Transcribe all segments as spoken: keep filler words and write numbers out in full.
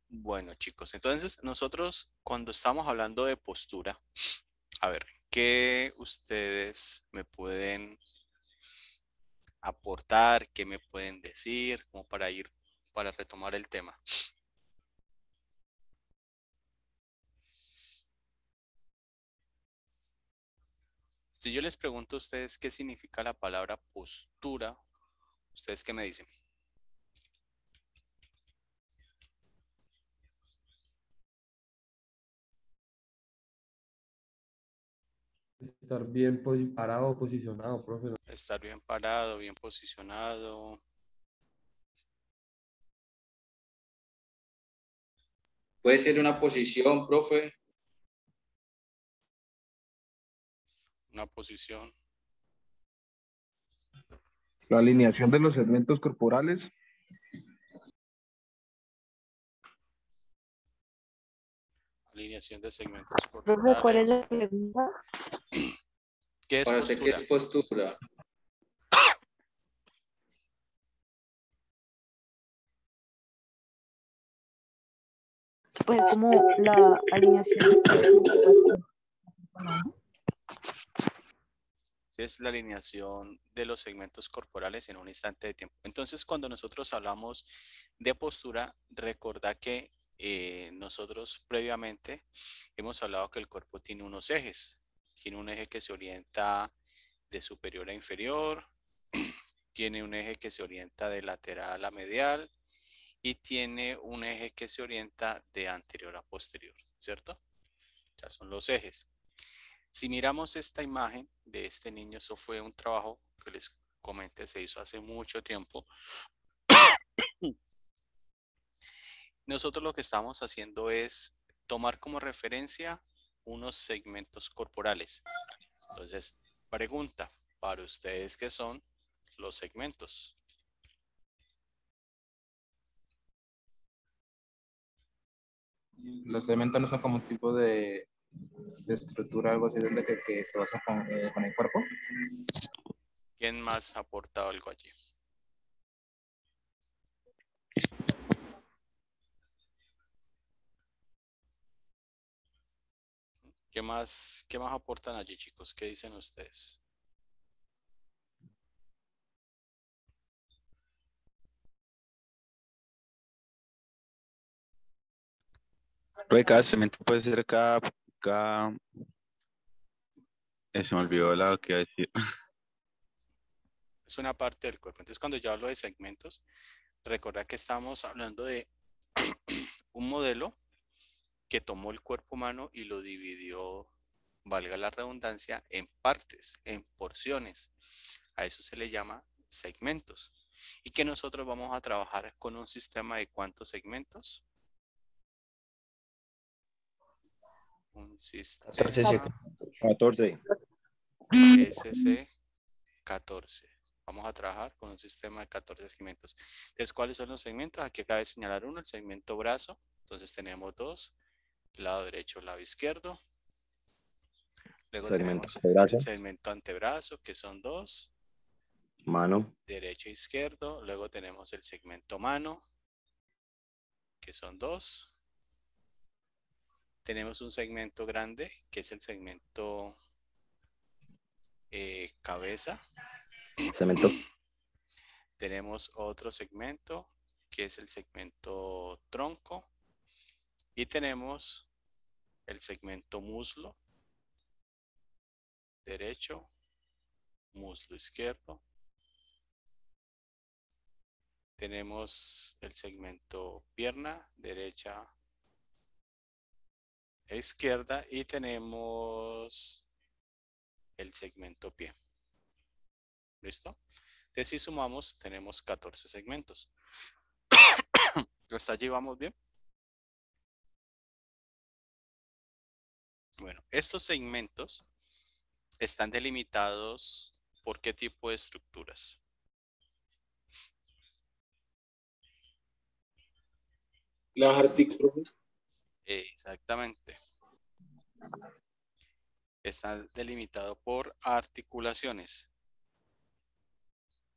Bueno, chicos, entonces nosotros cuando estamos hablando de postura, a ver, ¿qué ustedes me pueden aportar? ¿Qué me pueden decir? Como para ir, para retomar el tema. Si yo les pregunto a ustedes qué significa la palabra postura, ¿ustedes qué me dicen? Estar bien posi- parado, posicionado, profe. Estar bien parado, bien posicionado. Puede ser una posición, profe. Una posición. La alineación de los segmentos corporales. Alineación de segmentos Profe, ¿cuál es corporales. la pregunta? ¿Qué es Para usted, ¿qué postura? es postura? Pues como la alineación de Sí, es la alineación de los segmentos corporales en un instante de tiempo. Entonces, cuando nosotros hablamos de postura, recordá que eh, nosotros previamente hemos hablado que el cuerpo tiene unos ejes. Tiene un eje que se orienta de superior a inferior, tiene un eje que se orienta de lateral a medial y tiene un eje que se orienta de anterior a posterior, ¿cierto? Ya son los ejes. Si miramos esta imagen de este niño, eso fue un trabajo que les comenté, se hizo hace mucho tiempo. Nosotros lo que estamos haciendo es tomar como referencia unos segmentos corporales. Entonces, pregunta, para ustedes, ¿qué son los segmentos? Los segmentos no son como un tipo de, de estructura, algo así, donde que, que se basa con, eh, con el cuerpo. ¿Quién más ha aportado algo allí? ¿Qué más, qué más aportan allí, chicos? ¿Qué dicen ustedes? Profe, cada segmento puede ser cada, cada... eh, se me olvidó la que iba a decir. Es una parte del cuerpo. Entonces, cuando yo hablo de segmentos, recuerda que estamos hablando de un modelo que tomó el cuerpo humano y lo dividió, valga la redundancia, en partes, en porciones. A eso se le llama segmentos. Y que nosotros vamos a trabajar con un sistema de ¿cuántos segmentos? Un sistema catorce. S C catorce. Vamos a trabajar con un sistema de catorce segmentos. Entonces, ¿cuáles son los segmentos? Aquí acaba de señalar uno, el segmento brazo. Entonces tenemos dos, lado derecho, lado izquierdo. Luego Segmento tenemos de el brazo, segmento antebrazo, que son dos, mano, derecho e izquierdo. Luego tenemos el segmento mano, que son dos. Tenemos un segmento grande, que es el segmento eh, cabeza. segmento, Tenemos otro segmento, que es el segmento tronco. Y tenemos el segmento muslo derecho, muslo izquierdo. Tenemos el segmento pierna derecha e izquierda y tenemos el segmento pie. ¿Listo? Entonces, si sumamos, tenemos catorce segmentos. ¿Hasta allí vamos bien? Bueno, estos segmentos están delimitados por qué tipo de estructuras. Las articulaciones. Exactamente. Está delimitado por articulaciones.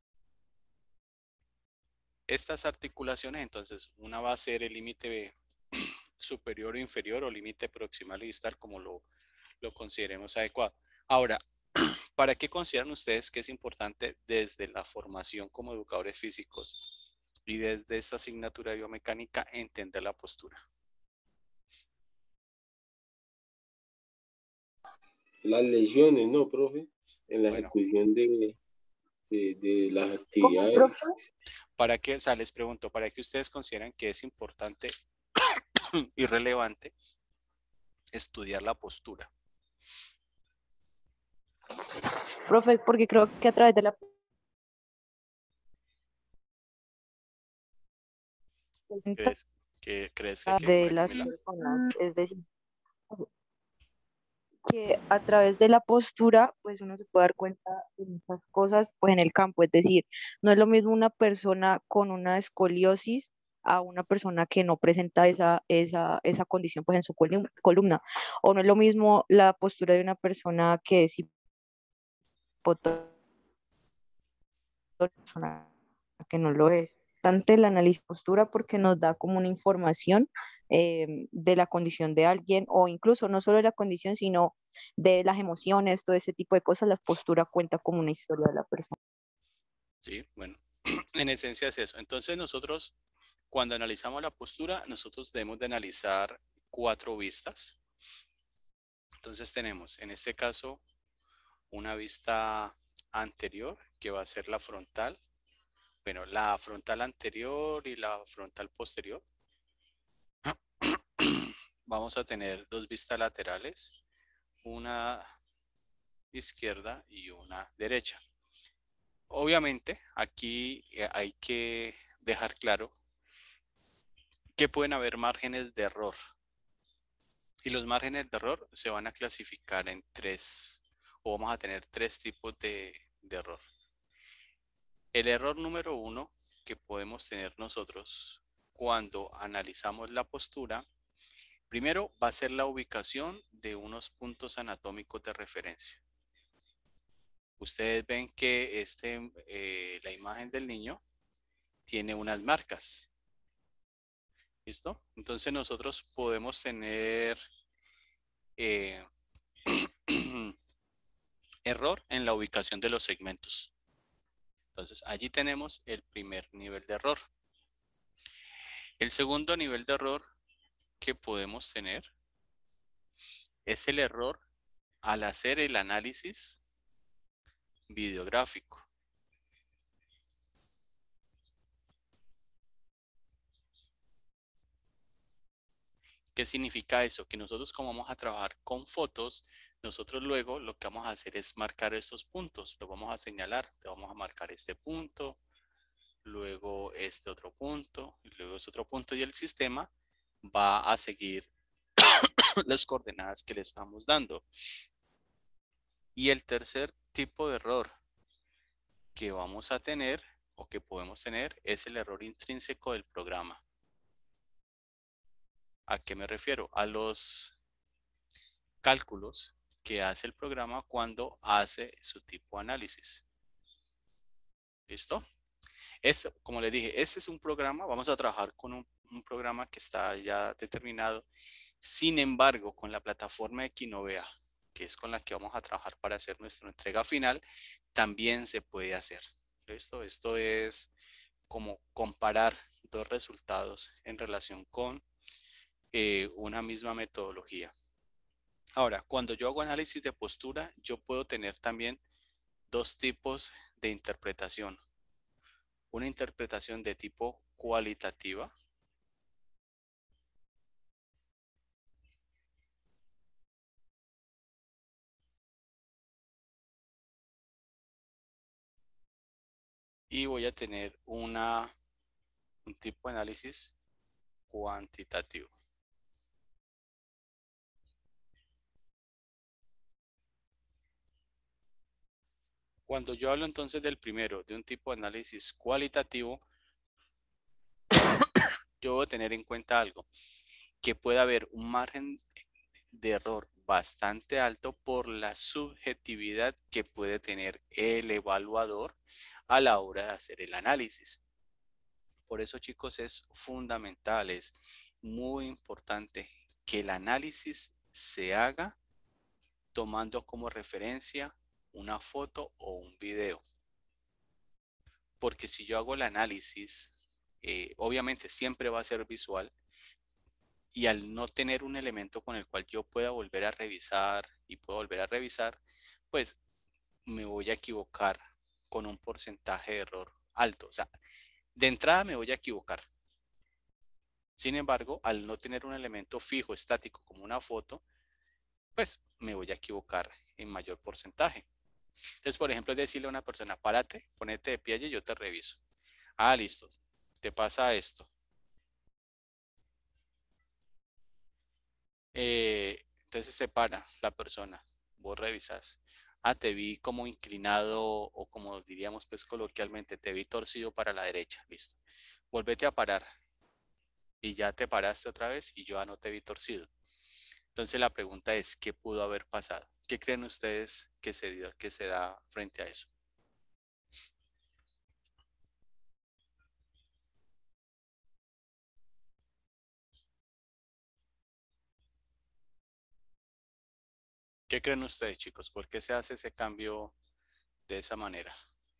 Estas articulaciones, entonces, una va a ser el límite superior o inferior o límite proximal y distal, como lo, lo consideremos adecuado. Ahora, ¿para qué consideran ustedes que es importante desde la formación como educadores físicos y desde esta asignatura de biomecánica entender la postura? Las lesiones, ¿no, profe? En la Bueno. ejecución de, de, de las ¿Cómo, actividades. profe? ¿Para qué? O sea, les pregunto, ¿para qué ustedes consideran que es importante y relevante estudiar la postura? Profe, porque creo que a través de la ¿Crees que, crees que, qué, de María las Camila? personas, es decir, que a través de la postura, pues uno se puede dar cuenta de muchas cosas, pues en el campo, es decir, no es lo mismo una persona con una escoliosis a una persona que no presenta esa, esa, esa condición pues en su colum- columna, o no es lo mismo la postura de una persona que es hipotónica persona que no lo es. Tanto el análisis de postura porque nos da como una información eh, de la condición de alguien o incluso no solo de la condición, sino de las emociones, todo ese tipo de cosas. La postura cuenta como una historia de la persona. Sí, bueno, en esencia es eso. Entonces nosotros, cuando analizamos la postura, nosotros debemos de analizar cuatro vistas. Entonces tenemos, en este caso, una vista anterior, que va a ser la frontal. Bueno, la frontal anterior y la frontal posterior. Vamos a tener dos vistas laterales, una izquierda y una derecha. Obviamente, aquí eh, hay que dejar claro que pueden haber márgenes de error. Y los márgenes de error se van a clasificar en tres, o vamos a tener tres tipos de, de error. El error número uno que podemos tener nosotros cuando analizamos la postura, primero va a ser la ubicación de unos puntos anatómicos de referencia. Ustedes ven que este, eh, la imagen del niño tiene unas marcas. ¿Listo? Entonces nosotros podemos tener eh, error en la ubicación de los segmentos. Entonces allí tenemos el primer nivel de error. El segundo nivel de error que podemos tener es el error al hacer el análisis videográfico. ¿Qué significa eso? Que nosotros, como vamos a trabajar con fotos, nosotros luego lo que vamos a hacer es marcar estos puntos. Lo vamos a señalar. Le vamos a marcar este punto, luego este otro punto, y luego este otro punto, y el sistema va a seguir las coordenadas que le estamos dando. Y el tercer tipo de error que vamos a tener o que podemos tener es el error intrínseco del programa. ¿A qué me refiero? A los cálculos que hace el programa cuando hace su tipo de análisis. ¿Listo? Este, como les dije, este es un programa, vamos a trabajar con un, un programa que está ya determinado. Sin embargo, con la plataforma Equinovea, que es con la que vamos a trabajar para hacer nuestra entrega final, también se puede hacer. ¿Listo? Esto es como comparar dos resultados en relación con eh, una misma metodología. Ahora, cuando yo hago análisis de postura, yo puedo tener también dos tipos de interpretación. Una interpretación de tipo cualitativa. Y voy a tener una, un tipo de análisis cuantitativo. Cuando yo hablo entonces del primero, de un tipo de análisis cualitativo, yo debo tener en cuenta algo, que puede haber un margen de error bastante alto por la subjetividad que puede tener el evaluador a la hora de hacer el análisis. Por eso, chicos, es fundamental, es muy importante que el análisis se haga tomando como referencia una foto o un video. Porque si yo hago el análisis, eh, obviamente siempre va a ser visual, y al no tener un elemento con el cual yo pueda volver a revisar y puedo volver a revisar, pues me voy a equivocar con un porcentaje de error alto. O sea, de entrada me voy a equivocar. Sin embargo, al no tener un elemento fijo, estático, como una foto, pues me voy a equivocar en mayor porcentaje. Entonces, por ejemplo, es decirle a una persona, párate, ponete de pie y yo te reviso. Ah, listo, te pasa esto. Eh, entonces se para la persona, vos revisas. Ah, te vi como inclinado o como diríamos pues coloquialmente, te vi torcido para la derecha, listo. Volvete a parar y ya te paraste otra vez y yo ya no te vi torcido. Entonces la pregunta es, ¿qué pudo haber pasado? ¿Qué creen ustedes que se dio, que se da frente a eso? ¿Qué creen ustedes, chicos? ¿Por qué se hace ese cambio de esa manera?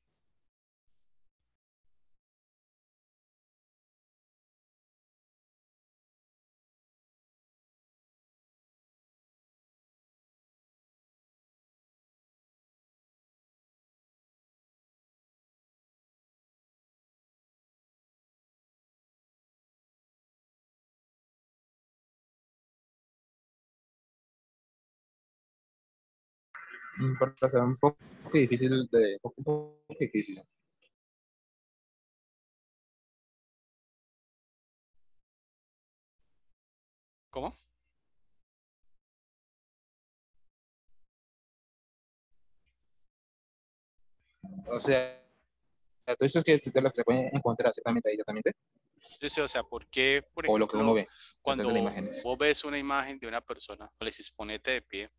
Mm, Para ser un poco difícil de, un poco difícil. ¿Cómo? O sea, tú dices que de lo que se puede encontrar exactamente ahí, exactamente, Sí, sí, o sea, ¿por qué, por o lo que uno ejemplo, ve detrás de las cuando imágenes? vos ves una imagen de una persona, o le dices ponete de pie,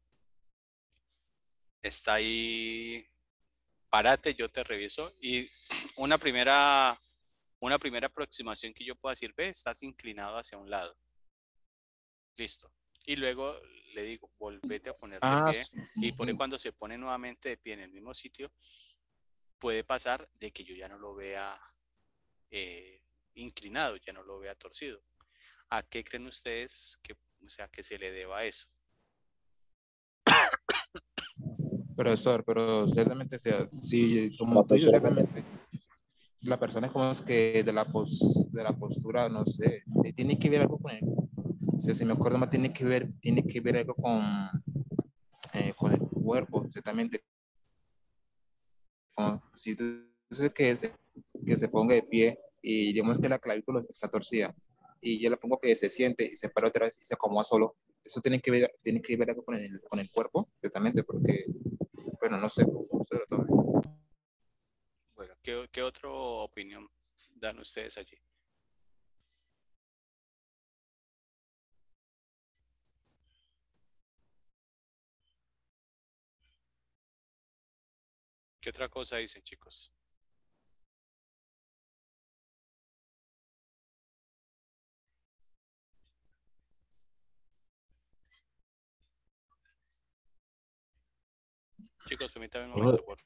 está ahí, párate, yo te reviso, y una primera, una primera aproximación que yo puedo decir, ve, estás inclinado hacia un lado, listo. Y luego le digo, volvete a poner de Ah, pie, s- y por ahí mm, cuando se pone nuevamente de pie en el mismo sitio, puede pasar de que yo ya no lo vea eh, inclinado, ya no lo vea torcido. ¿A qué creen ustedes que, o sea, que se le deba eso? profesor, pero ciertamente, o sea, sí, como La tú dices, persona que ciertamente, la persona es como es que de la, pos, de la postura, no sé, eh, tiene que ver algo con el, o sea, si me acuerdo más, tiene que ver, tiene que ver algo con, eh, con el cuerpo, ciertamente. Con, si tú dices que se, que se ponga de pie y digamos que la clavícula está torcida y yo le pongo que se siente y se para otra vez y se acomoda solo, eso tiene que ver, tiene que ver algo con el, con el cuerpo, ciertamente, porque, bueno, no sé cómo se lo tome. Bueno, ¿qué, qué otra opinión dan ustedes allí? ¿Qué otra cosa dicen, chicos? Chicos, permítanme un momento, por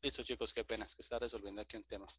Listo, chicos, qué pena, es que está resolviendo aquí un tema.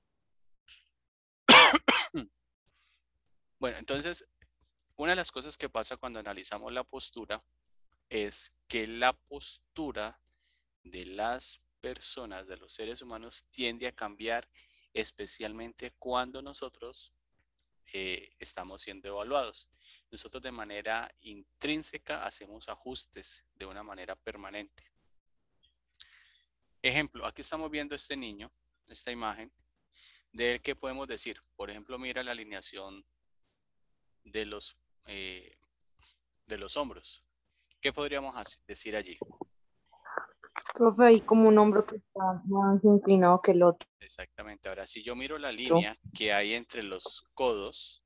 Bueno, entonces, una de las cosas que pasa cuando analizamos la postura es que la postura de las personas, de los seres humanos, tiende a cambiar, especialmente cuando nosotros eh, estamos siendo evaluados. Nosotros de manera intrínseca hacemos ajustes de una manera permanente. Ejemplo, aquí estamos viendo este niño, esta imagen, de él que podemos decir, por ejemplo, mira la alineación de los, eh, de los hombros. ¿Qué podríamos hacer- decir allí? Profe, hay como un hombro que está más inclinado que el otro. Exactamente. Ahora, si yo miro la línea que hay entre los codos,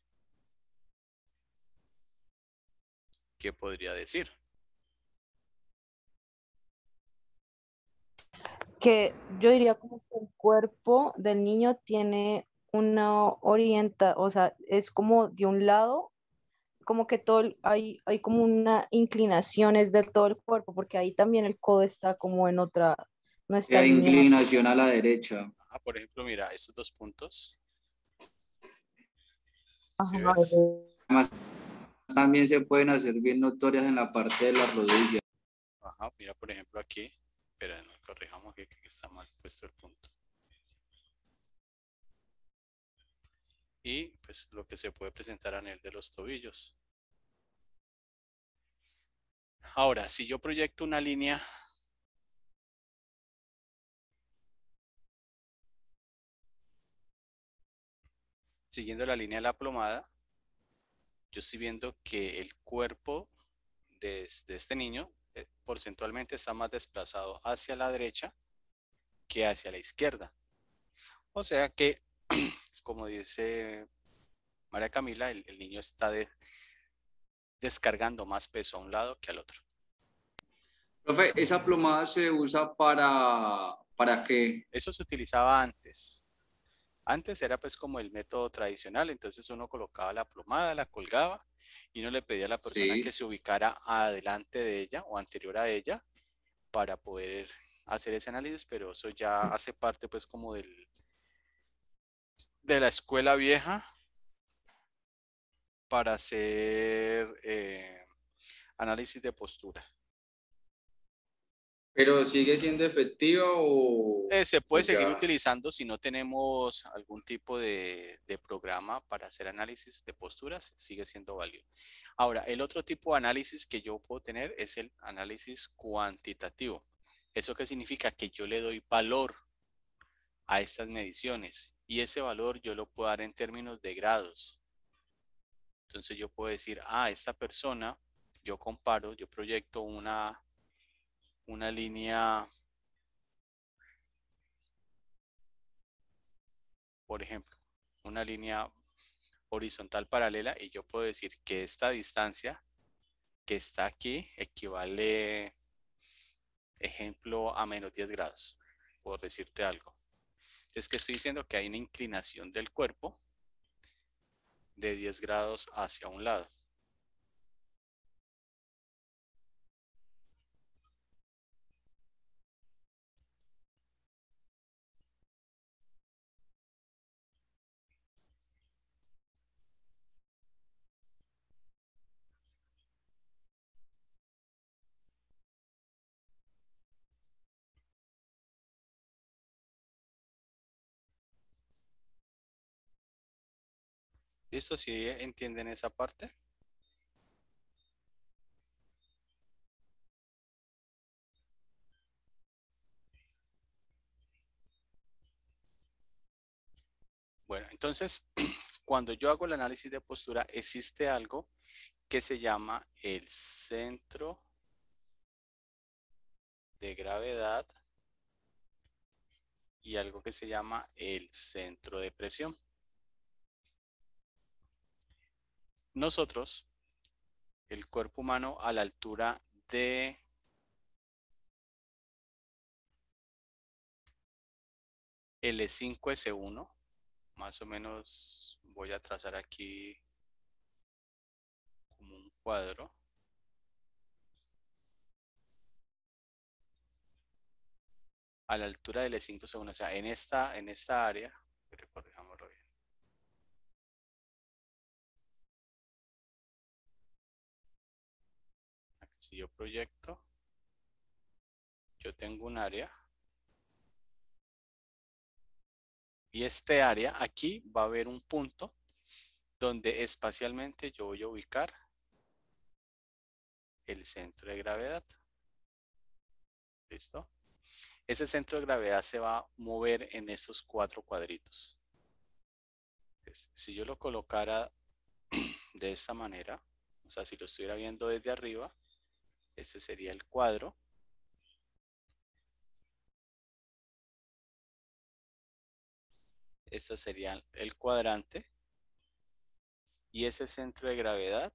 ¿qué podría decir? Que yo diría como que el cuerpo del niño tiene una orienta, o sea, es como de un lado, como que todo, el- hay, hay como una inclinación es de todo el cuerpo, porque ahí también el codo está como en otra, no está Hay alineado. inclinación a la derecha. Ah, por ejemplo, mira, estos dos puntos. ¿Sí Ajá, ves? Además, también se pueden hacer bien notorias en la parte de la rodilla. Ajá, mira, por ejemplo, aquí. Espera, no, corrijamos que, que está mal puesto el punto. Y pues lo que se puede presentar a nivel de los tobillos. Ahora, si yo proyecto una línea siguiendo la línea de la plomada, yo estoy viendo que el cuerpo de, de este niño eh, porcentualmente está más desplazado hacia la derecha que hacia la izquierda. O sea que, como dice María Camila, el, el niño está de, descargando más peso a un lado que al otro. Profe, ¿esa plomada se usa para, para qué? Eso se utilizaba antes. Antes era pues como el método tradicional, entonces uno colocaba la plomada, la colgaba y uno le pedía a la persona Sí. que se ubicara adelante de ella o anterior a ella para poder hacer ese análisis, pero eso ya hace parte pues como del, de la escuela vieja para hacer eh, análisis de postura. ¿Pero sigue siendo efectiva o, Eh, se o puede seguir ya? utilizando si no tenemos algún tipo de, de programa para hacer análisis de posturas, sigue siendo válido. Ahora, el otro tipo de análisis que yo puedo tener es el análisis cuantitativo. ¿Eso qué significa? Que yo le doy valor a estas mediciones y ese valor yo lo puedo dar en términos de grados. Entonces yo puedo decir, ah, esta persona, yo comparo, yo proyecto una, una línea, por ejemplo, una línea horizontal paralela y yo puedo decir que esta distancia que está aquí equivale, ejemplo, a menos diez grados, por decirte algo. Es que estoy diciendo que hay una inclinación del cuerpo de diez grados hacia un lado. ¿Listo? ¿Sí entienden esa parte? Bueno, entonces, cuando yo hago el análisis de postura, existe algo que se llama el centro de gravedad y algo que se llama el centro de presión. Nosotros, el cuerpo humano a la altura de L cinco S uno, más o menos voy a trazar aquí como un cuadro. a la altura del E cinco según, o sea, en esta, en esta área, corrijámoslo bien. Aquí, si yo proyecto, yo tengo un área. Y este área, aquí va a haber un punto donde espacialmente yo voy a ubicar el centro de gravedad. ¿Listo? Ese centro de gravedad se va a mover en estos cuatro cuadritos. Entonces, si yo lo colocara de esta manera, o sea, si lo estuviera viendo desde arriba, este sería el cuadro. Este sería el cuadrante. Y ese centro de gravedad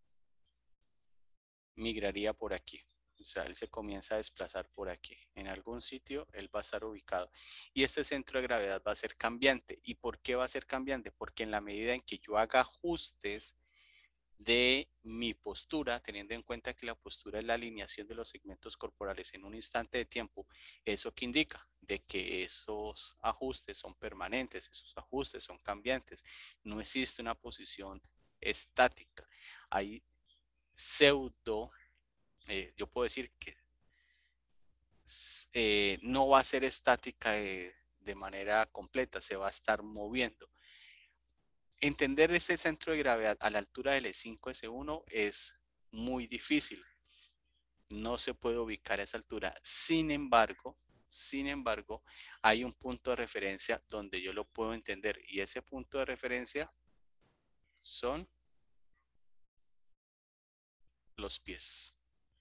migraría por aquí. O sea, él se comienza a desplazar por aquí. En algún sitio él va a estar ubicado. Y este centro de gravedad va a ser cambiante. ¿Y por qué va a ser cambiante? Porque en la medida en que yo haga ajustes de mi postura, teniendo en cuenta que la postura es la alineación de los segmentos corporales en un instante de tiempo, ¿eso qué indica? De que esos ajustes son permanentes, esos ajustes son cambiantes. No existe una posición estática. Hay pseudo, eh, yo puedo decir que eh, no va a ser estática de, de manera completa, se va a estar moviendo. Entender ese centro de gravedad a la altura del E cinco S uno es muy difícil. No se puede ubicar a esa altura. Sin embargo, sin embargo, hay un punto de referencia donde yo lo puedo entender. Y ese punto de referencia son los pies.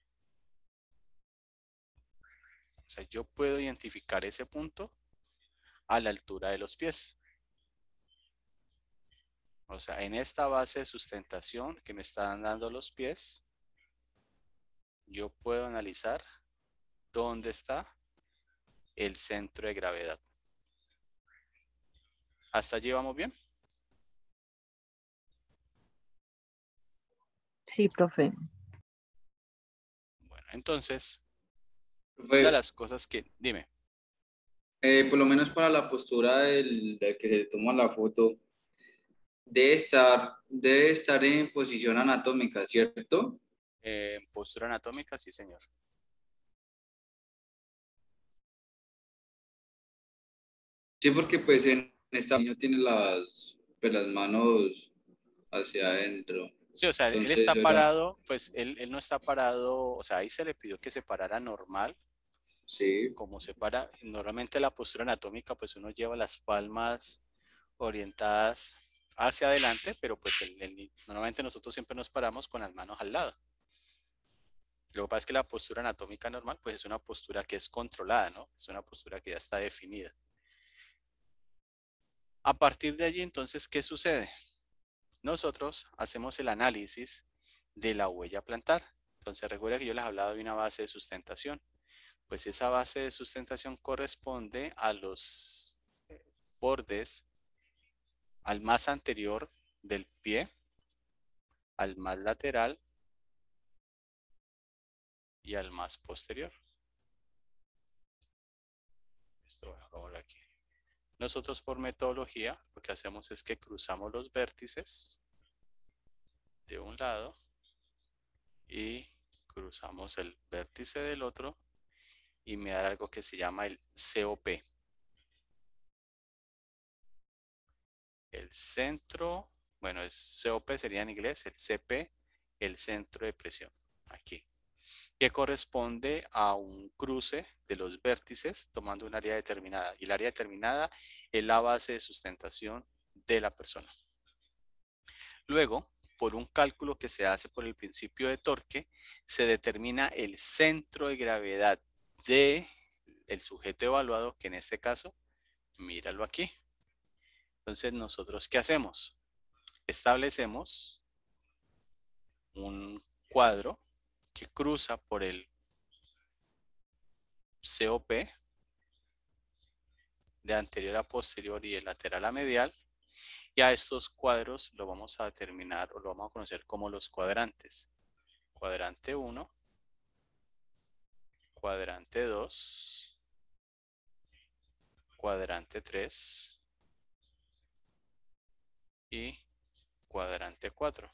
O sea, yo puedo identificar ese punto a la altura de los pies. O sea, en esta base de sustentación que me están dando los pies, yo puedo analizar dónde está el centro de gravedad. ¿Hasta allí vamos bien? Sí, profe. Bueno, entonces, una de Profe, las cosas que, dime, eh, por lo menos para la postura del, del que se toma la foto, debe estar, debe estar en posición anatómica, ¿cierto? eh, postura anatómica, sí señor. Sí, porque pues en esta niño tiene las, pues, las manos hacia adentro. Sí, o sea, él Entonces está yo era, parado, pues él, él no está parado, o sea, ahí se le pidió que se parara normal, sí, como se para, normalmente la postura anatómica, pues uno lleva las palmas orientadas hacia adelante, pero pues el, el, normalmente nosotros siempre nos paramos con las manos al lado. Lo que pasa es que la postura anatómica normal, pues es una postura que es controlada, ¿no? Es una postura que ya está definida. A partir de allí, entonces, ¿qué sucede? Nosotros hacemos el análisis de la huella plantar. Entonces, recuerda que yo les hablaba de una base de sustentación. Pues esa base de sustentación corresponde a los bordes, al más anterior del pie, al más lateral y al más posterior. Esto voy a aquí. Nosotros por metodología lo que hacemos es que cruzamos los vértices de un lado y cruzamos el vértice del otro y me da algo que se llama el C O P. El centro, bueno, es C O P sería en inglés, el C P, el centro de presión, aquí, que corresponde a un cruce de los vértices tomando un área determinada. Y el área determinada es la base de sustentación de la persona. Luego, por un cálculo que se hace por el principio de torque, se determina el centro de gravedad del sujeto evaluado, que en este caso, míralo aquí. Entonces, ¿nosotros qué hacemos? Establecemos un cuadro que cruza por el C O P de anterior a posterior y de lateral a medial, y a estos cuadros lo vamos a determinar o lo vamos a conocer como los cuadrantes. Cuadrante uno, cuadrante dos cuadrante tres y cuadrante cuatro.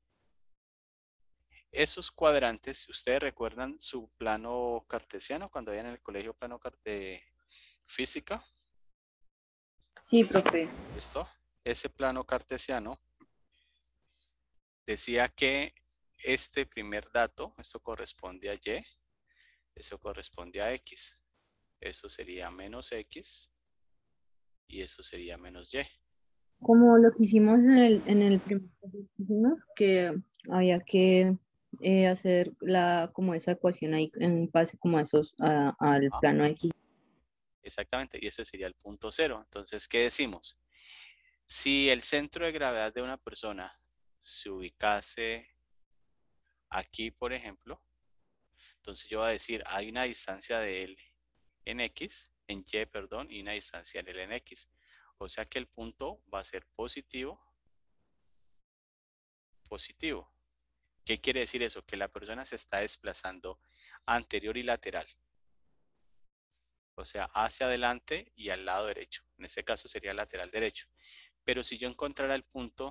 Esos cuadrantes, si ustedes recuerdan su plano cartesiano cuando había en el colegio plano de física. Sí, profe. ¿Listo? Ese plano cartesiano decía que este primer dato, esto corresponde a Y, eso corresponde a X. Eso sería menos X y eso sería menos Y. Como lo que hicimos en el, en el primer ejercicio, que había que eh, hacer la, como esa ecuación ahí en base como a esos, a- al Ah, plano X. exactamente, y ese sería el punto cero. Entonces, ¿qué decimos? Si el centro de gravedad de una persona se ubicase aquí, por ejemplo, entonces yo voy a decir, hay una distancia de él en X, en Y, perdón, y una distancia de él en X. O sea que el punto va a ser positivo, positivo. ¿Qué quiere decir eso? Que la persona se está desplazando anterior y lateral. O sea, hacia adelante y al lado derecho. En este caso sería lateral derecho. Pero si yo encontrara el punto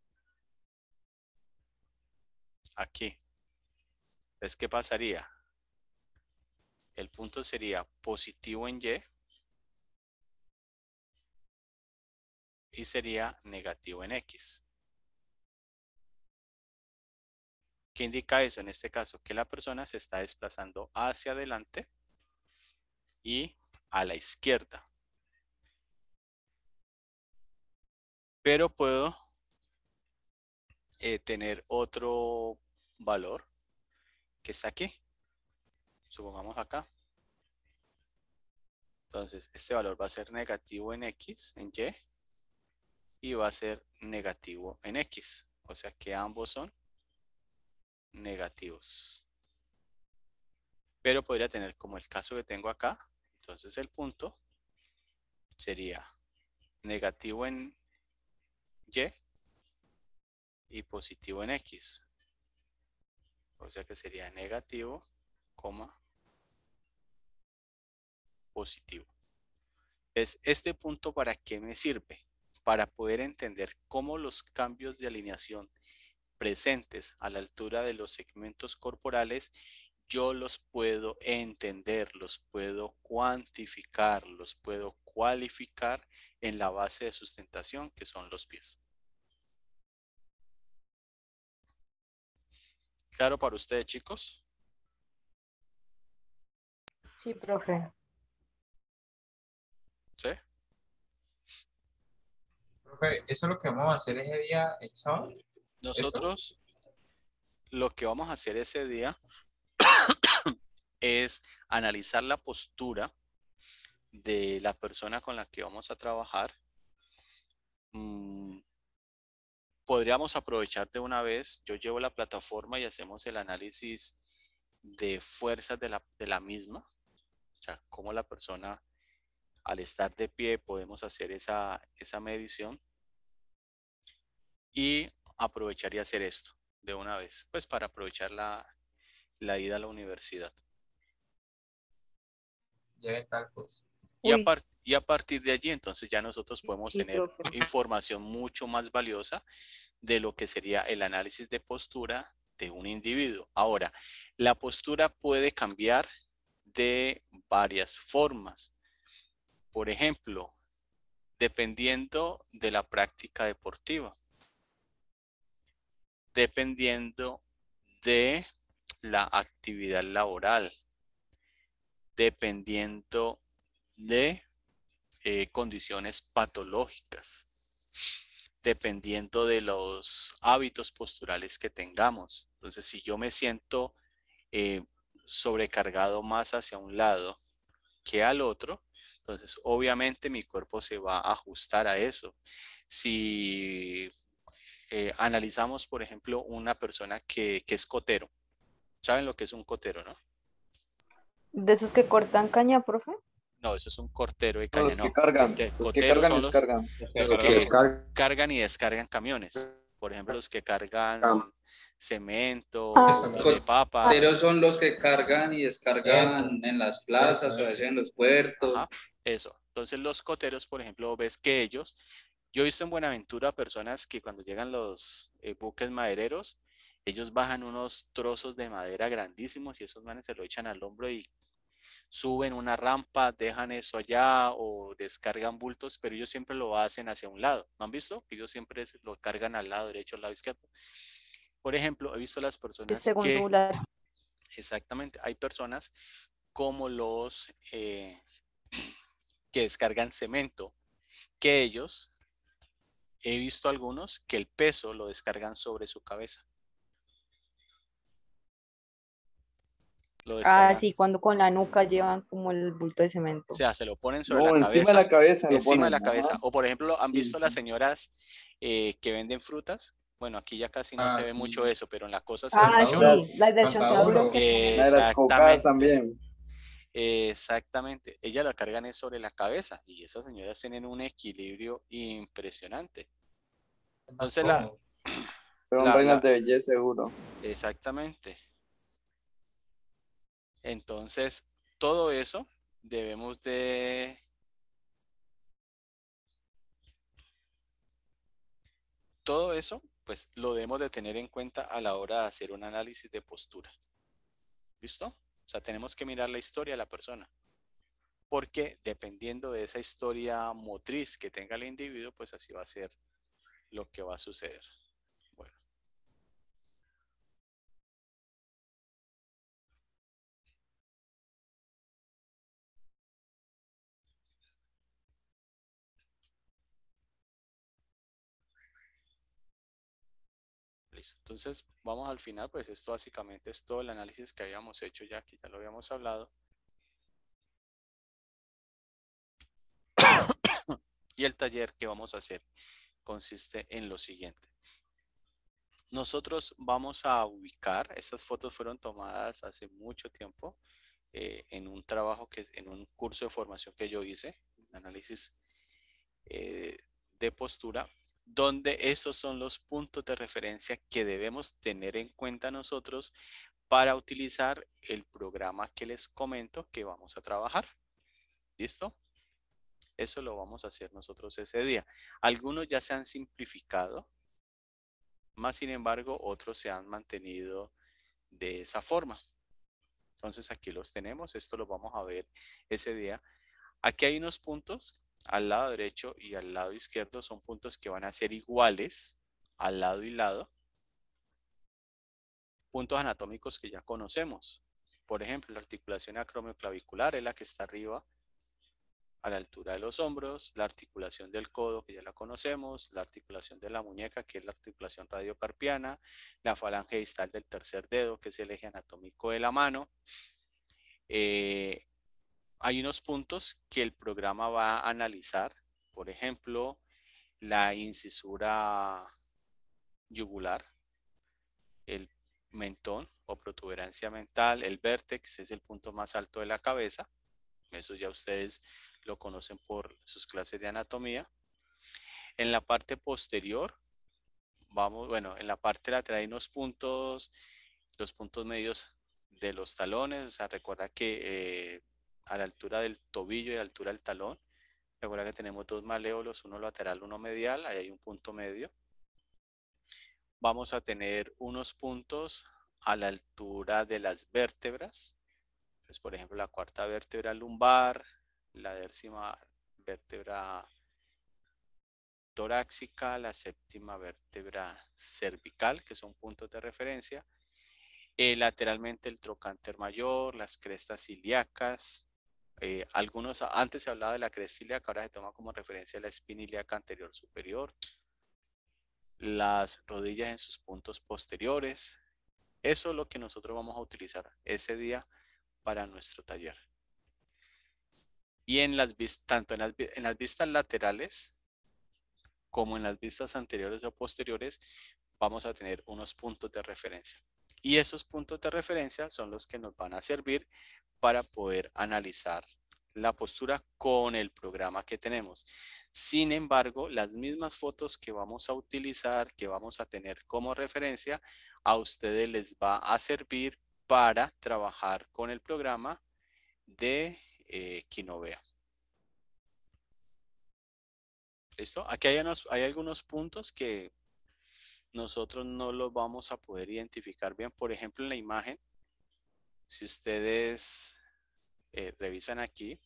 aquí, entonces, ¿qué pasaría? El punto sería positivo en Y y sería negativo en X. ¿Qué indica eso en este caso? Que la persona se está desplazando hacia adelante y a la izquierda. Pero puedo eh, tener otro valor que está aquí. Supongamos acá. Entonces, este valor va a ser negativo en X, en Y, y va a ser negativo en X. O sea que ambos son negativos. Pero podría tener como el caso que tengo acá. Entonces el punto sería negativo en Y y positivo en X. O sea que sería negativo, coma, positivo. Entonces, ¿este punto para qué me sirve? Para poder entender cómo los cambios de alineación presentes a la altura de los segmentos corporales, yo los puedo entender, los puedo cuantificar, los puedo cualificar en la base de sustentación que son los pies. ¿Claro para ustedes, chicos? Sí, profe. ¿Sí? Profe, eso es lo que vamos a hacer ese día, el sábado. Nosotros lo que vamos a hacer ese día es analizar la postura de la persona con la que vamos a trabajar. Mm, podríamos aprovechar de una vez, yo llevo la plataforma y hacemos el análisis de fuerzas de la, de la misma. O sea, cómo la persona al estar de pie podemos hacer esa, esa medición. Y aprovechar y hacer esto de una vez, pues para aprovechar la, la ida a la universidad. Ya tal, pues. Y a, Uy, par- y a partir de allí, entonces ya nosotros podemos sí, tener profe. información mucho más valiosa de lo que sería el análisis de postura de un individuo. Ahora, la postura puede cambiar de varias formas. Por ejemplo, dependiendo de la práctica deportiva, dependiendo de la actividad laboral, dependiendo de eh, condiciones patológicas, dependiendo de los hábitos posturales que tengamos. Entonces, si yo me siento eh, sobrecargado más hacia un lado que al otro, entonces obviamente mi cuerpo se va a ajustar a eso. Si eh, analizamos, por ejemplo, una persona que, que es cotero, ¿saben lo que es un cotero, no? ¿De esos que cortan caña, profe? No, eso es un cortero de No, caña, los que no. cargan, Cote- los que Coteros cargan y son los, descargan. los Los que que descargan. cargan y descargan camiones. Por ejemplo, los que cargan cemento, Ah, de papa. Coteros son los que cargan y descargan Eso. en las plazas Eso, o a veces eso. en los puertos. Ajá, eso. Entonces los coteros, por ejemplo, ves que ellos, yo he visto en Buenaventura personas que cuando llegan los eh, buques madereros, ellos bajan unos trozos de madera grandísimos y esos manes se lo echan al hombro y suben una rampa, dejan eso allá o descargan bultos, pero ellos siempre lo hacen hacia un lado. ¿No han visto? Ellos siempre lo cargan al lado derecho, al lado izquierdo. Por ejemplo, he visto las personas Según que, su la- exactamente, hay personas como los eh, que descargan cemento, que ellos, he visto algunos que el peso lo descargan sobre su cabeza. Lo Ah, descargan, sí, cuando con la nuca llevan como el bulto de o cemento. sea, se lo ponen sobre No, la encima de cabeza, la cabeza lo encima de la ponen. cabeza. Ajá. O por ejemplo, ¿han Sí, visto las sí. señoras eh, que venden frutas? Bueno, aquí ya casi no se Ah, ve sí. mucho eso, pero en la costa se ve Ah, mucho. Las, sí, las de chontaduro Saltaduro. que tienen. la de las cocadas Exactamente, también. exactamente. Ella la cargan es sobre la cabeza y esas señoras tienen un equilibrio impresionante. Entonces la, Son la, reinas la, de belleza, seguro. exactamente. Entonces, todo eso debemos de, todo eso, pues lo debemos de tener en cuenta a la hora de hacer un análisis de postura. ¿Listo? O sea, tenemos que mirar la historia de la persona. Porque dependiendo de esa historia motriz que tenga el individuo, pues así va a ser lo que va a suceder. Bueno. Listo. Entonces, vamos al final, pues esto básicamente es todo el análisis que habíamos hecho ya, que ya lo habíamos hablado. Y el taller que vamos a hacer consiste en lo siguiente. Nosotros vamos a ubicar, estas fotos fueron tomadas hace mucho tiempo eh, en un trabajo, que en un curso de formación que yo hice, análisis eh, de postura, donde esos son los puntos de referencia que debemos tener en cuenta nosotros para utilizar el programa que les comento que vamos a trabajar. ¿Listo? Eso lo vamos a hacer nosotros ese día. Algunos ya se han simplificado, más sin embargo, otros se han mantenido de esa forma. Entonces aquí los tenemos, esto lo vamos a ver ese día. Aquí hay unos puntos al lado derecho y al lado izquierdo, son puntos que van a ser iguales al lado y lado. Puntos anatómicos que ya conocemos. Por ejemplo, la articulación acromioclavicular es la que está arriba a la altura de los hombros, la articulación del codo, que ya la conocemos, la articulación de la muñeca, que es la articulación radiocarpiana, la falange distal del tercer dedo, que es el eje anatómico de la mano. Eh, hay unos puntos que el programa va a analizar, por ejemplo, la incisura yugular, el mentón o protuberancia mental, el vértex es el punto más alto de la cabeza, eso ya ustedes lo conocen por sus clases de anatomía. En la parte posterior, vamos, bueno, en la parte lateral hay unos puntos, los puntos medios de los talones, o sea, recuerda que eh, a la altura del tobillo y a la altura del talón, recuerda que tenemos dos maléolos, uno lateral, uno medial, ahí hay un punto medio. Vamos a tener unos puntos a la altura de las vértebras, pues, por ejemplo, la cuarta vértebra lumbar, la décima vértebra torácica, la séptima vértebra cervical, que son puntos de referencia. Eh, lateralmente el trocánter mayor, las crestas ilíacas. Eh, algunos, antes se hablaba de la cresta ilíaca, ahora se toma como referencia la espina ilíaca anterior superior. Las rodillas en sus puntos posteriores. Eso es lo que nosotros vamos a utilizar ese día para nuestro taller. Y en las vistas, tanto en las, en las vistas laterales como en las vistas anteriores o posteriores, vamos a tener unos puntos de referencia. Y esos puntos de referencia son los que nos van a servir para poder analizar la postura con el programa que tenemos. Sin embargo, las mismas fotos que vamos a utilizar, que vamos a tener como referencia, a ustedes les va a servir para trabajar con el programa de eh, Quinovea. ¿Listo? Aquí hay, unos, hay algunos puntos que nosotros no los vamos a poder identificar bien. Por ejemplo, en la imagen, si ustedes eh, revisan aquí,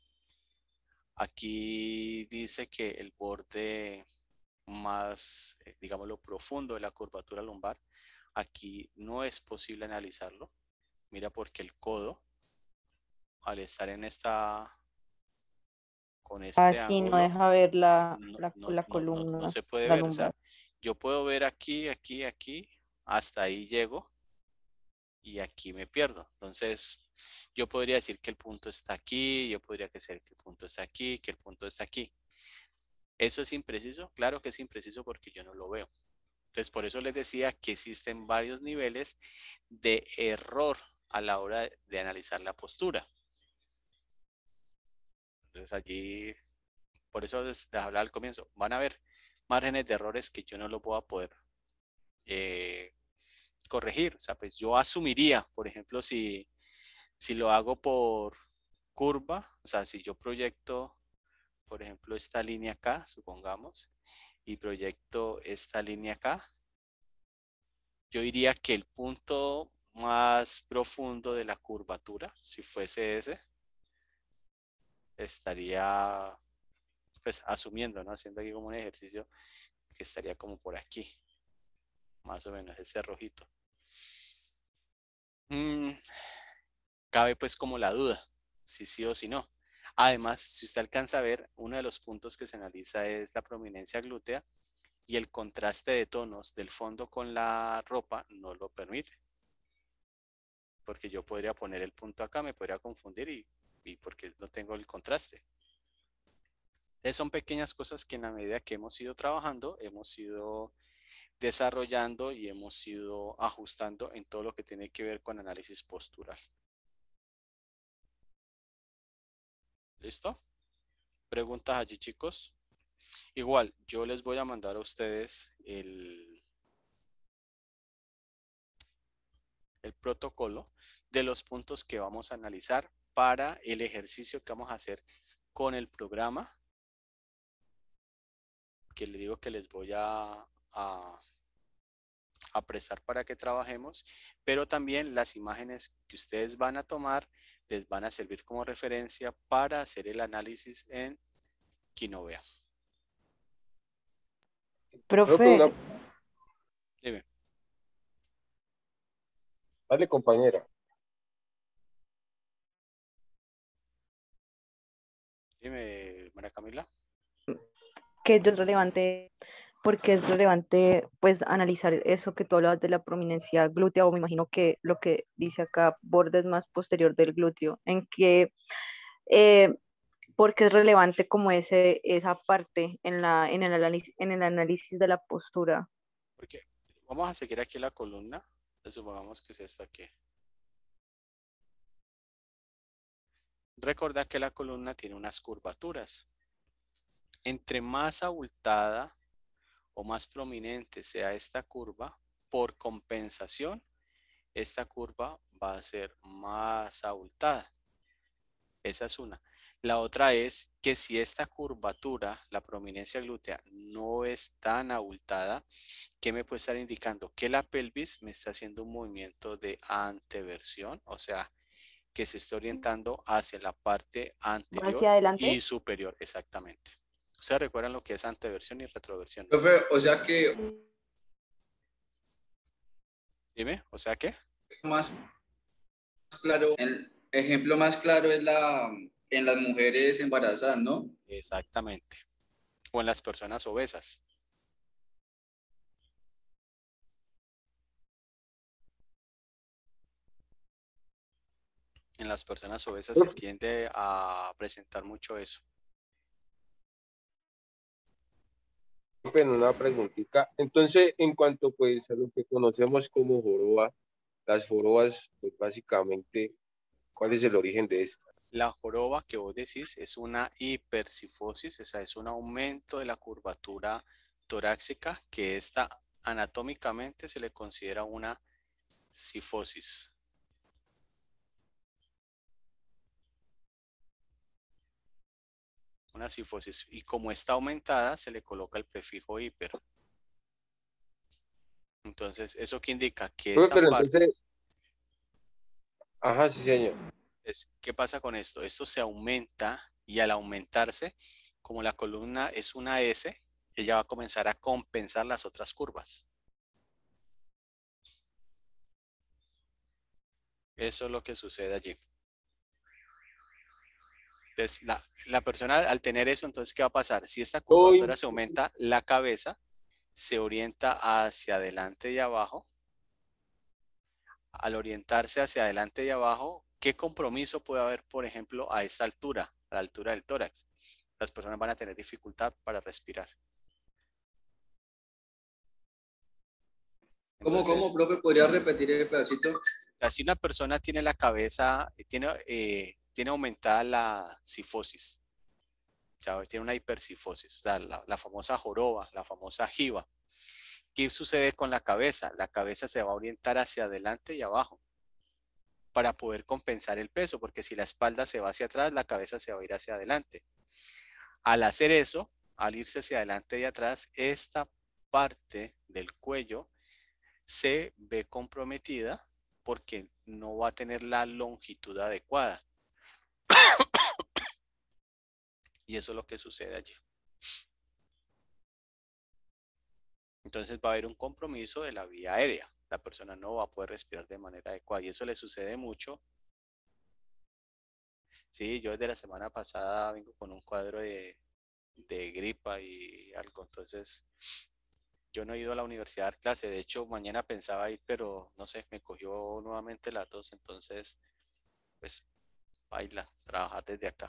aquí dice que el borde más, eh, digámoslo, profundo de la curvatura lumbar, aquí no es posible analizarlo. Mira, porque el codo, al estar en esta, con este Así no ángulo, deja ver la, no, la, no, la no, no, no columna, se puede la ver. O lumbar. sea, yo puedo ver aquí, aquí, aquí, hasta ahí llego y aquí me pierdo. Entonces, yo podría decir que el punto está aquí, yo podría decir que el punto está aquí, que el punto está aquí. ¿Eso es impreciso? Claro que es impreciso porque yo no lo veo. Entonces, por eso les decía que existen varios niveles de error a la hora de analizar la postura. Entonces, allí, por eso les hablaba al comienzo, van a haber márgenes de errores que yo no lo voy a poder eh, corregir. O sea, pues yo asumiría, por ejemplo, si, si lo hago por curva, o sea, si yo proyecto, por ejemplo, esta línea acá, supongamos, y proyecto esta línea acá, yo diría que el punto más profundo de la curvatura, si fuese ese, estaría, pues, asumiendo, ¿no? Haciendo aquí como un ejercicio que estaría como por aquí, más o menos, este rojito. Mm, cabe pues como la duda, si sí o si no. Además, si usted alcanza a ver, uno de los puntos que se analiza es la prominencia glútea y el contraste de tonos del fondo con la ropa no lo permite. Porque yo podría poner el punto acá, me podría confundir y, y porque no tengo el contraste. Entonces son pequeñas cosas que en la medida que hemos ido trabajando, hemos ido desarrollando y hemos ido ajustando en todo lo que tiene que ver con análisis postural. ¿Listo? ¿Preguntas allí, chicos? Igual, yo les voy a mandar a ustedes el, el protocolo de los puntos que vamos a analizar para el ejercicio que vamos a hacer con el programa que les digo que les voy a, a, a prestar para que trabajemos, pero también las imágenes que ustedes van a tomar les van a servir como referencia para hacer el análisis en Kinovea. Profe, una... Profe, Dime. Dale, compañera. Dime, María Camila. ¿qué es relevante? Porque es relevante pues analizar eso que tú hablabas de la prominencia glútea, o me imagino que lo que dice acá, bordes más posterior del glúteo, en que eh, porque es relevante como ese, esa parte en, la, en, el análisis, en el análisis de la postura. Porque vamos a seguir aquí la columna. Entonces, supongamos que es esta aquí. Recuerda que la columna tiene unas curvaturas. Entre más abultada o más prominente sea esta curva, por compensación, esta curva va a ser más abultada. Esa es una. La otra es que si esta curvatura, la prominencia glútea, no es tan abultada, ¿qué me puede estar indicando? Que la pelvis me está haciendo un movimiento de anteversión, o sea, que se está orientando hacia la parte anterior ¿Hacia adelante? y superior, exactamente. ¿Ustedes recuerdan lo que es anteversión y retroversión? Profe, o sea que Dime, o sea, ¿qué? más claro, el ejemplo más claro es la en las mujeres embarazadas, ¿no? Exactamente. O en las personas obesas. En las personas obesas se tiende a presentar mucho eso. Bueno, una preguntita. Entonces, en cuanto pues a lo que conocemos como joroba, las jorobas, pues básicamente, ¿cuál es el origen de esta? La joroba que vos decís es una hipercifosis, o sea, es un aumento de la curvatura torácica que esta anatómicamente se le considera una cifosis. una cifosis. Y como está aumentada, se le coloca el prefijo hiper. Entonces, ¿eso qué indica? Que Profe, esta pero parte entonces, ajá, sí, señor. es, ¿qué pasa con esto? Esto se aumenta y al aumentarse, como la columna es una S, ella va a comenzar a compensar las otras curvas. Eso es lo que sucede allí. Entonces, la, la persona al tener eso, entonces, ¿qué va a pasar? Si esta curvatura se aumenta, la cabeza se orienta hacia adelante y abajo. Al orientarse hacia adelante y abajo, ¿qué compromiso puede haber, por ejemplo, a esta altura, a la altura del tórax? Las personas van a tener dificultad para respirar. ¿Cómo, Entonces, cómo, profe? ¿Podría repetir el pedacito? o sea, si una persona tiene la cabeza, tiene, eh, tiene aumentada la cifosis, o sea, tiene una hipercifosis, o sea, la, la famosa joroba, la famosa jiba. ¿Qué sucede con la cabeza? La cabeza se va a orientar hacia adelante y abajo para poder compensar el peso, porque si la espalda se va hacia atrás, la cabeza se va a ir hacia adelante. Al hacer eso, al irse hacia adelante y atrás, esta parte del cuello se ve comprometida porque no va a tener la longitud adecuada. Y eso es lo que sucede allí. Entonces va a haber un compromiso de la vía aérea. La persona no va a poder respirar de manera adecuada y eso le sucede mucho. Sí, yo desde la semana pasada vengo con un cuadro de, de gripa y algo, entonces yo no he ido a la universidad a dar clase. De hecho, mañana pensaba ir, pero no sé, me cogió nuevamente la tos, entonces, pues, baila, trabajar desde acá.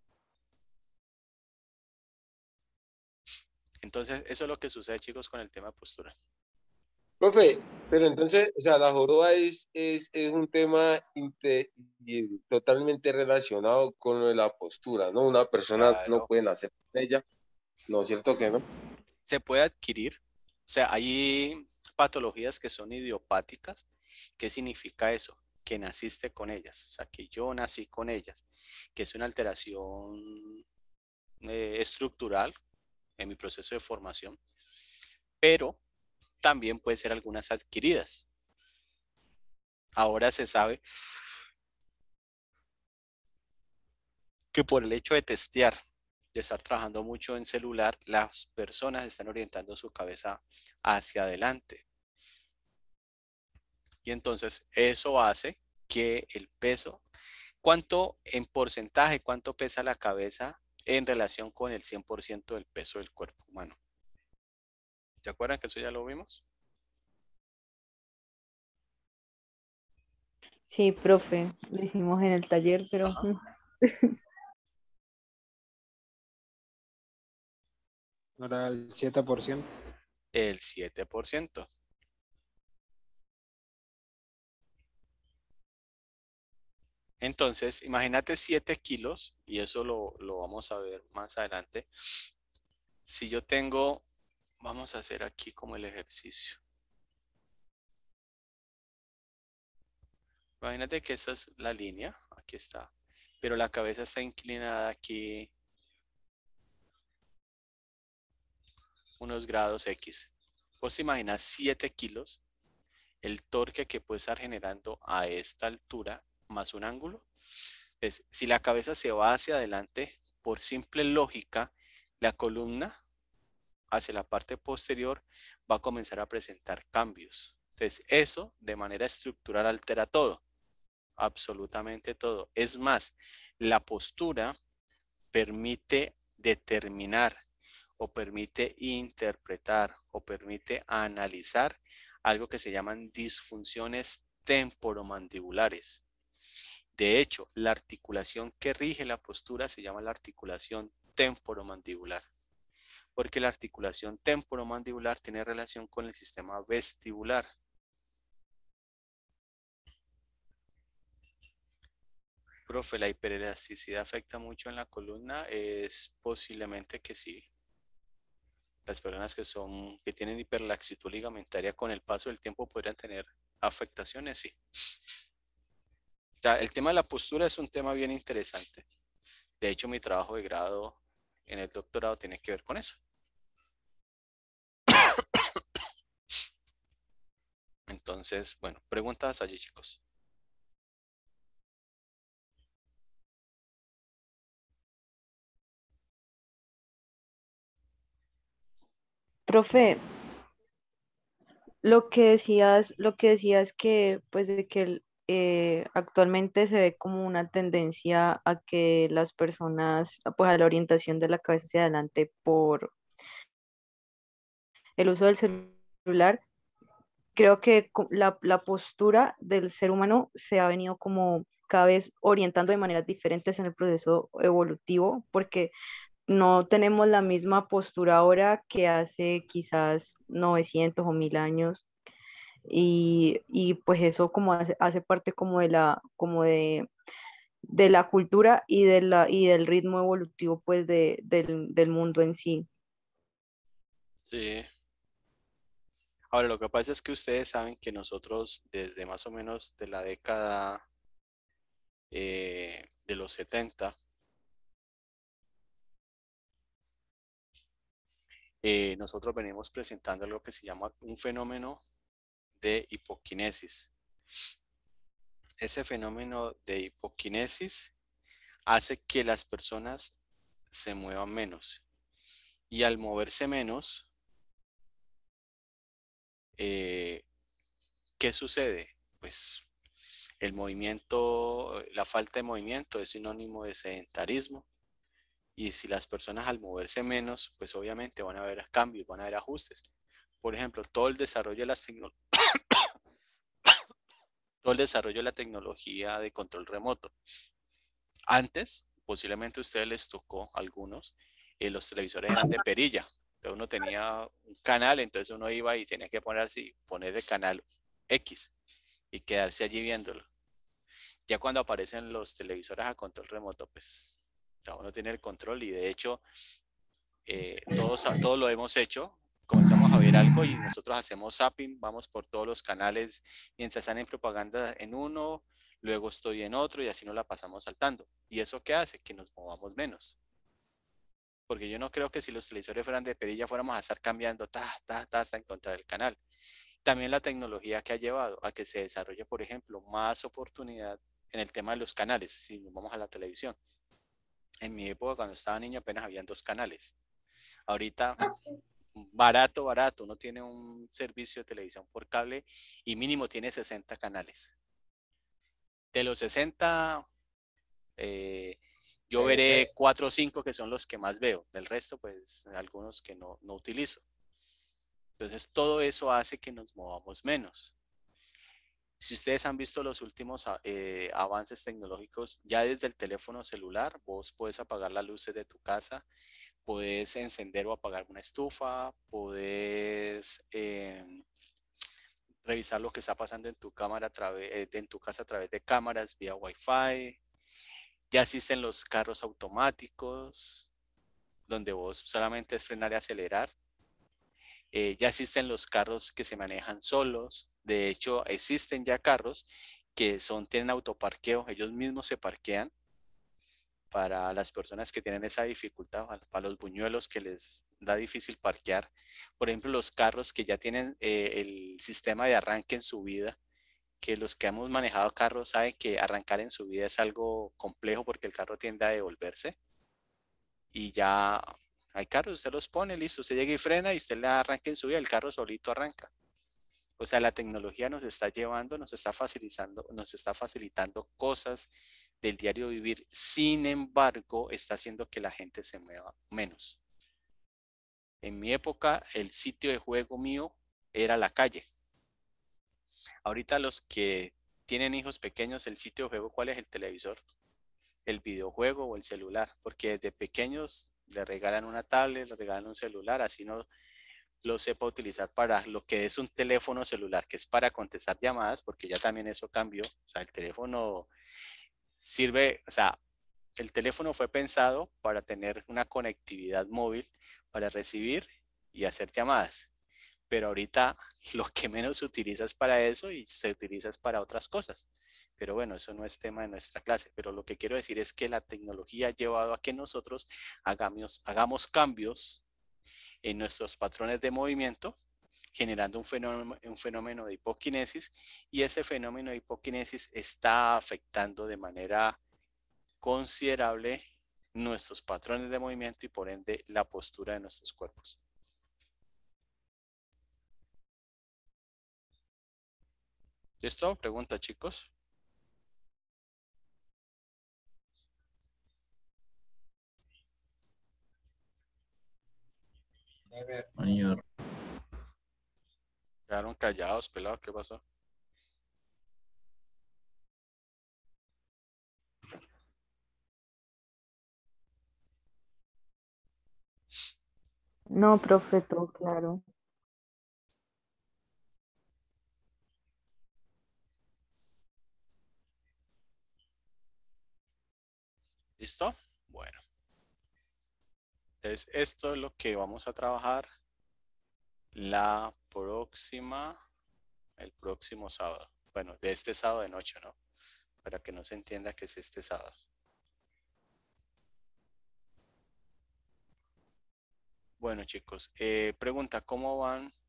Entonces, eso es lo que sucede, chicos, con el tema de postura. Profe, pero entonces, o sea, la joroba es, es, es un tema inte- y totalmente relacionado con lo de la postura, ¿no? Una persona no Claro. puede nacer con ella, ¿no es cierto que no? Se puede adquirir, o sea, hay patologías que son idiopáticas. ¿Qué significa eso? Que naciste con ellas, o sea, que yo nací con ellas, que es una alteración eh, estructural en mi proceso de formación, pero también puede ser algunas adquiridas. Ahora se sabe que por el hecho de testear, de estar trabajando mucho en celular, las personas están orientando su cabeza hacia adelante. Y entonces eso hace que el peso, ¿cuánto en porcentaje, cuánto pesa la cabeza en relación con el cien por ciento del peso del cuerpo humano? ¿Se acuerdan que eso ya lo vimos? Sí, profe, lo hicimos en el taller, pero Ajá. Ahora el siete por ciento. El siete por ciento. Entonces, imagínate siete kilos, y eso lo, lo vamos a ver más adelante. Si yo tengo, vamos a hacer aquí como el ejercicio. Imagínate que esta es la línea, aquí está, pero la cabeza está inclinada aquí unos grados X. Vos te imaginas siete kilos, el torque que puede estar generando a esta altura más un ángulo. Es, si la cabeza se va hacia adelante, por simple lógica, la columna hacia la parte posterior va a comenzar a presentar cambios. Entonces, eso de manera estructural altera todo, absolutamente todo. Es más, la postura permite determinar o permite interpretar o permite analizar algo que se llaman disfunciones temporomandibulares. De hecho, la articulación que rige la postura se llama la articulación temporomandibular, porque la articulación temporomandibular tiene relación con el sistema vestibular. Profe, ¿la hiperelasticidad afecta mucho en la columna? Es posiblemente que sí. Las personas que son, que tienen hiperlaxitud ligamentaria con el paso del tiempo podrían tener afectaciones, sí. O sea, el tema de la postura es un tema bien interesante. De hecho, mi trabajo de grado en el doctorado tiene que ver con eso. Entonces, bueno, preguntas allí, chicos. Profe, lo que decías, lo que decías que, pues, de que el- eh, actualmente se ve como una tendencia a que las personas, pues, a la orientación de la cabeza hacia adelante por el uso del celular. Creo que co- la, la postura del ser humano se ha venido como cada vez orientando de maneras diferentes en el proceso evolutivo, porque no tenemos la misma postura ahora que hace quizás novecientos o mil años. Y, y pues eso como hace, hace parte como de la, como de, de la cultura y, de la, y del ritmo evolutivo pues de, del, del mundo en sí. Sí. Ahora, lo que pasa es que ustedes saben que nosotros desde más o menos de la década eh, de los setenta, eh, nosotros venimos presentando algo que se llama un fenómeno de hipoquinesis. Ese fenómeno de hipoquinesis hace que las personas se muevan menos. Y al moverse menos, eh, ¿qué sucede? Pues el movimiento, la falta de movimiento es sinónimo de sedentarismo. Y si las personas al moverse menos, pues obviamente van a haber cambios, van a haber ajustes. Por ejemplo, todo el desarrollo de las tecno- todo el desarrollo de la tecnología de control remoto. Antes, posiblemente a ustedes les tocó a algunos, eh, los televisores eran de perilla. Entonces uno tenía un canal, entonces uno iba y tenía que ponerse, poner el canal X y quedarse allí viéndolo. Ya cuando aparecen los televisores a control remoto, pues cada uno tiene el control y de hecho eh, todos, todos lo hemos hecho. Comenzamos a ver algo y nosotros hacemos zapping, vamos por todos los canales mientras están en propaganda en uno, luego estoy en otro y así nos la pasamos saltando. ¿Y eso qué hace? Que nos movamos menos. Porque yo no creo que si los televisores fueran de perilla fuéramos a estar cambiando ta, ta, ta, hasta encontrar el canal. También la tecnología que ha llevado a que se desarrolle, por ejemplo, más oportunidad en el tema de los canales, si nos vamos a la televisión. En mi época, cuando estaba niño, apenas habían dos canales. Ahorita, barato, barato, uno tiene un servicio de televisión por cable y mínimo tiene sesenta canales. De los sesenta, eh, yo veré cuatro o cinco que son los que más veo. Del resto, pues, algunos que no, no utilizo. Entonces, todo eso hace que nos movamos menos. Si ustedes han visto los últimos eh, avances tecnológicos, ya desde el teléfono celular, vos puedes apagar las luces de tu casa, puedes encender o apagar una estufa, puedes eh, revisar lo que está pasando en tu cámara a través, en tu casa a través de cámaras vía Wi-Fi. Ya existen los carros automáticos, donde vos solamente es frenar y acelerar. Eh, ya existen los carros que se manejan solos. De hecho, existen ya carros que son, tienen autoparqueo, ellos mismos se parquean para las personas que tienen esa dificultad, para los buñuelos que les da difícil parquear. Por ejemplo, los carros que ya tienen eh, el sistema de arranque en subida, que los que hemos manejado carros saben que arrancar en subida es algo complejo porque el carro tiende a devolverse. Y ya hay carros, usted los pone, listo, usted llega y frena y usted le arranca en subida, el carro solito arranca. O sea, la tecnología nos está llevando, nos está facilitando, nos está facilitando cosas del diario vivir. Sin embargo, está haciendo que la gente se mueva menos. En mi época, el sitio de juego mío era la calle. Ahorita los que tienen hijos pequeños, el sitio de juego, ¿cuál es? El televisor, el videojuego o el celular, porque desde pequeños le regalan una tablet, le regalan un celular, así no lo sepa utilizar para lo que es un teléfono celular, que es para contestar llamadas, porque ya también eso cambió. O sea, el teléfono sirve, o sea, el teléfono fue pensado para tener una conectividad móvil, para recibir y hacer llamadas. pero ahorita lo que menos se utiliza es para eso y se utiliza es para otras cosas. Pero bueno, eso no es tema de nuestra clase, pero lo que quiero decir es que la tecnología ha llevado a que nosotros hagamos, hagamos cambios en nuestros patrones de movimiento, generando un fenómeno, un fenómeno de hipoquinesis, y ese fenómeno de hipoquinesis está afectando de manera considerable nuestros patrones de movimiento y por ende la postura de nuestros cuerpos. ¿Listo? Pregunta, chicos. Señor. Quedaron callados, pelado, ¿qué pasó? No, profe, todo claro. ¿Listo? Bueno. Entonces, esto es lo que vamos a trabajar la próxima, el próximo sábado. Bueno, de este sábado de noche, ¿no? Para que no se entienda que es este sábado. Bueno, chicos, eh, pregunta, ¿cómo van